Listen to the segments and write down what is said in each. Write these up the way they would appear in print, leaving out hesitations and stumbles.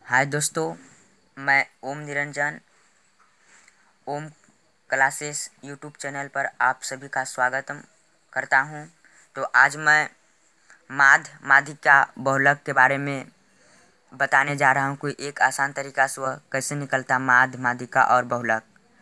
हाय दोस्तों, मैं Om Niranjan Om classes YouTube channel पर आप सभी का स्वागतम करता हूं। तो आज मैं माध्यिका बहुलक के बारे में बताने जा रहा हूं। कोई एक आसान तरीका से वह कैसे निकलता माध्यिका और बहुलक।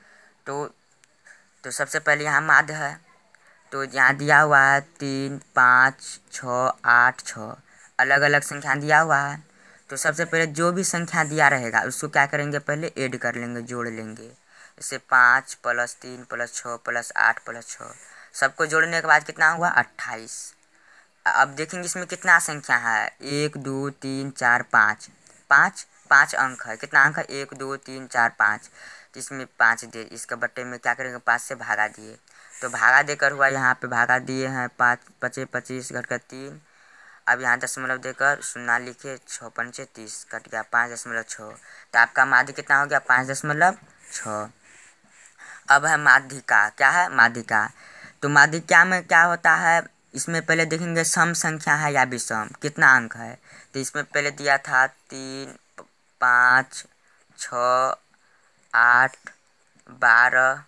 तो सबसे पहले यहाँ माध्य है, तो यहाँ दिया हुआ है 3, 5, 6, 8, 6 अलग अलग संख्या दिया हुआ है। तो सबसे पहले जो भी संख्या दिया रहेगा उसको क्या करेंगे, पहले ऐड कर लेंगे, जोड़ लेंगे। जैसे 5 + 3 + 6 + 8 + 6 सबको जोड़ने के बाद कितना हुआ, 28। अब देखेंगे इसमें कितना संख्या है, 1, 2, 3, 4, 5। पाँच पाँच अंक है। कितना अंक है, 1, 2, 3, 4, 5। तो इसमें 5 दे, इसका बट्टे में क्या करेंगे, 5 से भागा दिए। तो भागा देकर हुआ, यहाँ पे भागा दिए हैं 5 × 5 = 25 घट कर 3। अब यहाँ दशमलव देकर शून्य लिखे, 6 × 5 = 30 कट गया 5.6। तो आपका माध्य कितना हो गया, 5.6। अब है माध्यिका। क्या है, माध्यिका। तो माध्यिका में क्या होता है, इसमें पहले देखेंगे सम संख्या है या विषम, कितना अंक है। तो इसमें पहले दिया था 3, 5, 6, 8, 12,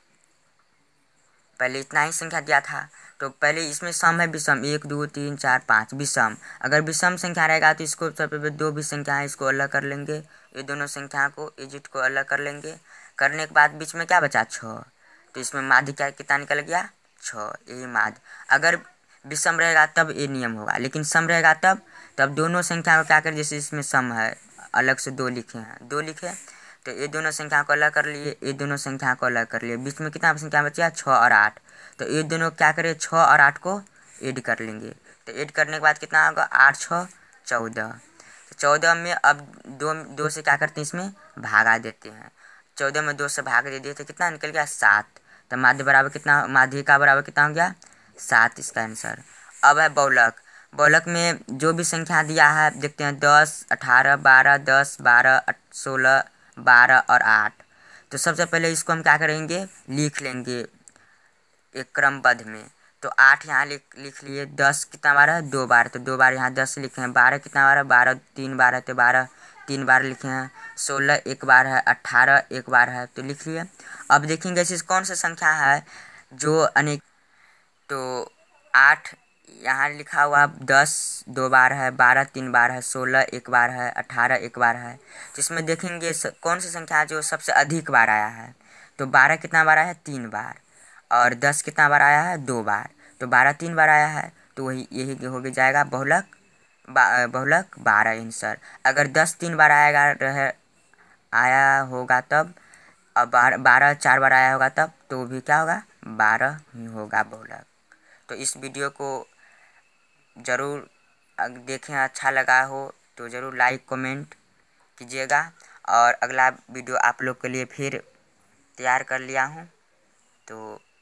पहले इतना ही संख्या दिया था। तो पहले इसमें सम है विषम, 1, 2, 3, 4, 5 विषम। अगर विषम संख्या रहेगा तो इसको सबसे पहले दो भी संख्या है इसको अलग कर लेंगे, ये दोनों संख्या को इजिट को अलग कर लेंगे। करने के बाद बीच में क्या बचा, 6। तो इसमें माध्य क्या कितना निकल गया, 6। यही माध्य। अगर विषम रहेगा तब ये नियम होगा, लेकिन सम रहेगा तब दोनों संख्या को क्या करें, जैसे इसमें सम है अलग से 2 लिखे हैं, 2 लिखे। तो ये दोनों संख्या को अलग कर लिए, ये दोनों संख्या को अलग कर लिए। बीच में कितना संख्या बचा, 6 और 8। तो ये दोनों क्या करें, 6 और 8 को ऐड कर लेंगे। तो ऐड करने के बाद कितना होगा, 8, 6, 14। तो 14 में अब दो से क्या करते हैं, इसमें भागा देते हैं। 14 में 2 से भाग दे दिए तो कितना निकल गया, 7। तो माध्य बराबर कितना, माध्यिका बराबर कितना हो गया, 7 इसका आंसर। अब है बहुलक। बहुलक में जो भी संख्या दिया है देखते हैं, 10, 18, 12, 10, 12, 16, 12 और 8। तो सबसे पहले इसको हम क्या करेंगे, लिख लेंगे एक क्रमबद्ध में। तो 8 यहाँ लिख लिए। 10 कितना बार है, 2 बार, तो 2 बार यहाँ 10 लिखे हैं। 12 कितना बार है, 12 3 बार है, तो 12 3 बार लिखे हैं। 16 1 बार है, 18 1 बार है, तो लिख लिए। अब देखेंगे ऐसी कौन सी संख्या है जो अनेक। तो 8 यहाँ लिखा हुआ, 10 2 बार है, 12 3 बार है, 16 1 बार है, 18 1 बार है। तो इसमें देखेंगे कौन सी संख्या है जो सबसे अधिक बार आया है। तो 12 कितना बार आया है, 3 बार। और 10 कितना बार आया है, 2 बार। तो 12 3 बार आया है, तो वही यही हो जाएगा बहुलक। बहुलक 12 आंसर। अगर 10 3 बार आया होगा तब, और 12 4 बार आया होगा तब, तो भी क्या होगा, 12 ही होगा बहुलक। तो इस वीडियो को ज़रूर देखें, अच्छा लगा हो तो ज़रूर लाइक कमेंट कीजिएगा। और अगला वीडियो आप लोग के लिए फिर तैयार कर लिया हूँ। तो